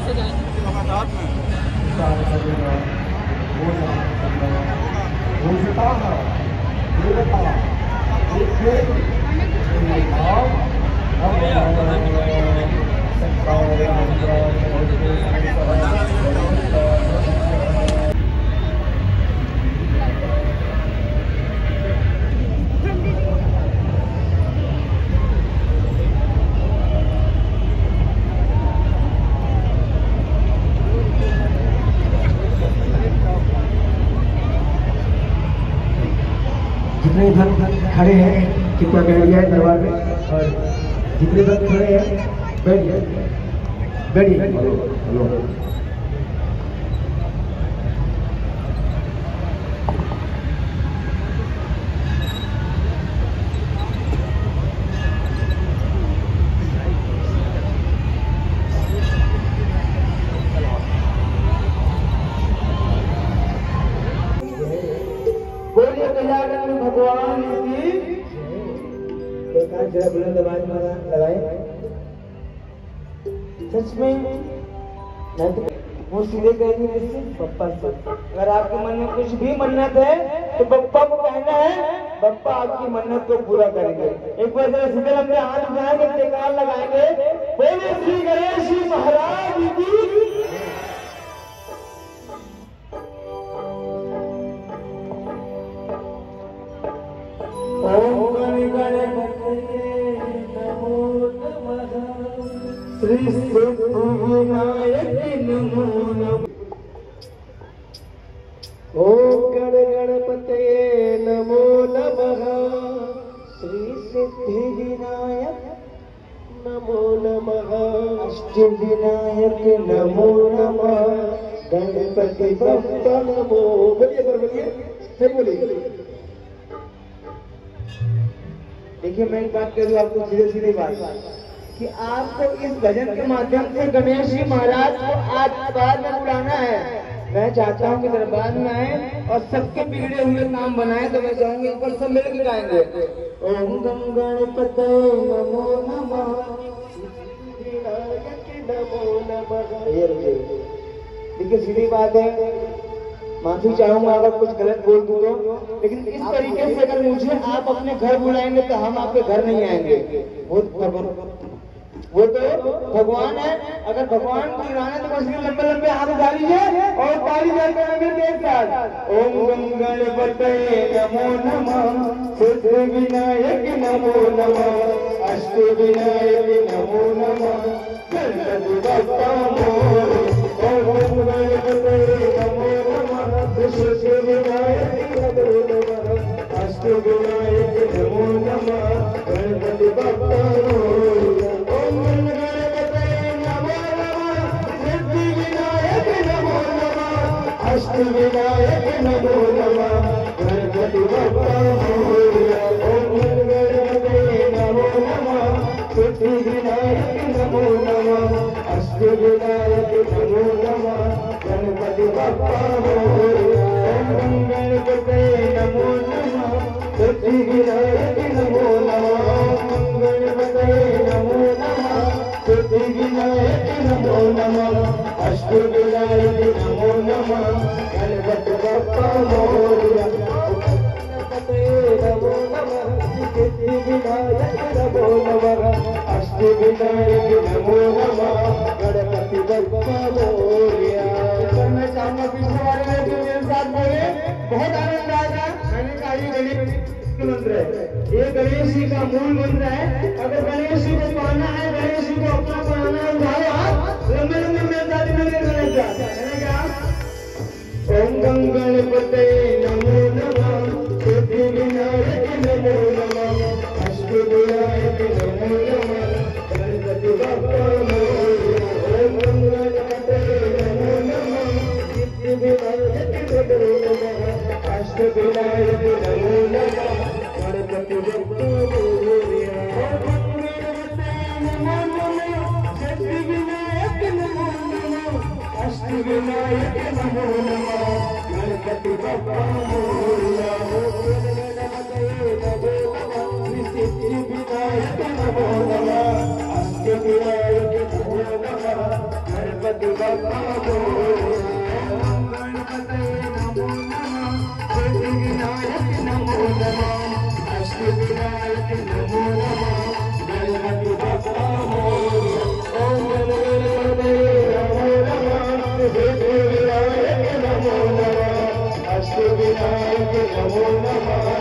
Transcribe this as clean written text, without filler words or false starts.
से जितने भक्त खड़े हैं कृपया बैठ जाए दरबार में, और जितने भक्त खड़े हैं बैठिए बैठिए। बोलिए कल्याण भगवान की जरा बुलंद आवाज में लगाए। सच में मैं तो वो सीधे कहेंगे मुझसे पप्पा से, अगर आपके मन में कुछ भी मन्नत है तो पप्पा को कहना है, पप्पा आपकी मन्नत को पूरा करेंगे। एक बार जरा सीधे लंबे हाथ उठाएंगे, जयकार लगाएंगे, बोले श्री गणेश जी महाराज की। ओम गणपतये नमो नमः, श्री सिद्धिविनायक नमो नमः। ओम गणपतये नमो नमः, श्री सिद्धिविनायक नमो नमः, अष्टविनायक नमो नमः, गणपति बप्पा नमो। बोलिए फिर बोलिए। देखिए मैं एक बात करूँ आपको, सीधे सीधे बात कि आपको इस भजन के माध्यम से गणेश जी महाराज को आज दरबार में बुलाना है। मैं चाहता हूँ कि दरबार में आए और सबके बिगड़े हुए काम बनाए, तो मैं चाहूंगी ऊपर सब मिलकर गाएंगे। ओम गम गणपतये नमो नमः, विनायक नमो नमः। ये देखिए सीधी बात है, माफी चाहूंगा अगर कुछ गलत बोल दूं तो, लेकिन इस तरीके से अगर मुझे आप अपने घर बुलाएंगे तो हम आपके घर नहीं आएंगे। वो तो भगवान है, अगर भगवान को बुलाना तो बस लंबे लंबे हाथ उठा लीजिए और ताली बजाएंगे एक साथ। ओम गम गणपतये नमो नमः, सिद्धिविनायक नमो नमः, अष्टविनायक नमो नमः, गणपति बप्पा मोरया। ओम गणपतये नमो नमः, सिद्धिविनायक नमो नमः, अष्टविनायक नमो नमः, गणपति बप्पा मोरया। ओम गणपतये नमो नमः, सिद्धिविनायक नमो नमः, अष्टविनायक नमो नमः, गणपति बप्पा मोरया। ओम गणपतये नमो नमः, सिद्धिविनायक नमो नमः, अष्टविनायक नमो नमः, गणपति बप्पा मोरया। ओम गणपतये नमो नमः, सिद्धिविनायक नमो नमः, गणपतये नमो नमः, सिद्धिविनायक नमो नमः, अष्टविनायक नमो नमः, गणपति बप्पा मोरया। गणपतये नमो नमः, सिद्धिविनायक नमो नमः, अष्टविनायक नमो नमः, गणपति बप्पा मोरया। मैं चाहूंगा पिछले बारे में जो मेरे साथ बोले, बहुत आनंद आएगा। मैंने कहा ये गणेश मंत्र है, ये गणेश जी का मूल मंत्र है। अगर गणेश जी को पाना है, गणेश जी को अपना बनाना है, उठाओ हाथ, लंबे लंबे मेहंदी में गणेश जी। मैंने कहा ओम गम गणपतये नमो नमः, सिद्धिविनायक नमो नमः, अष्टविनायक नमो नमः, गणपति बप्पा मोरया। ओम गम गणपतये नमो नमः, सिद्धिविनायक नमो नमः, अष्टविनायक नमो नमः, गणपति बप्पा मोरया। ओम गणपतये नमो नमः, सिद्धिविनायक नमो नमः, अष्टविनायक नमो नमः, गणपति बप्पा मोरया। ओम गणपतये नमो नमः, सिद्धिविनायक नमो नमः, अष्टविनायक नमो नमः, गणपति अष्टविनायक नमो नमः।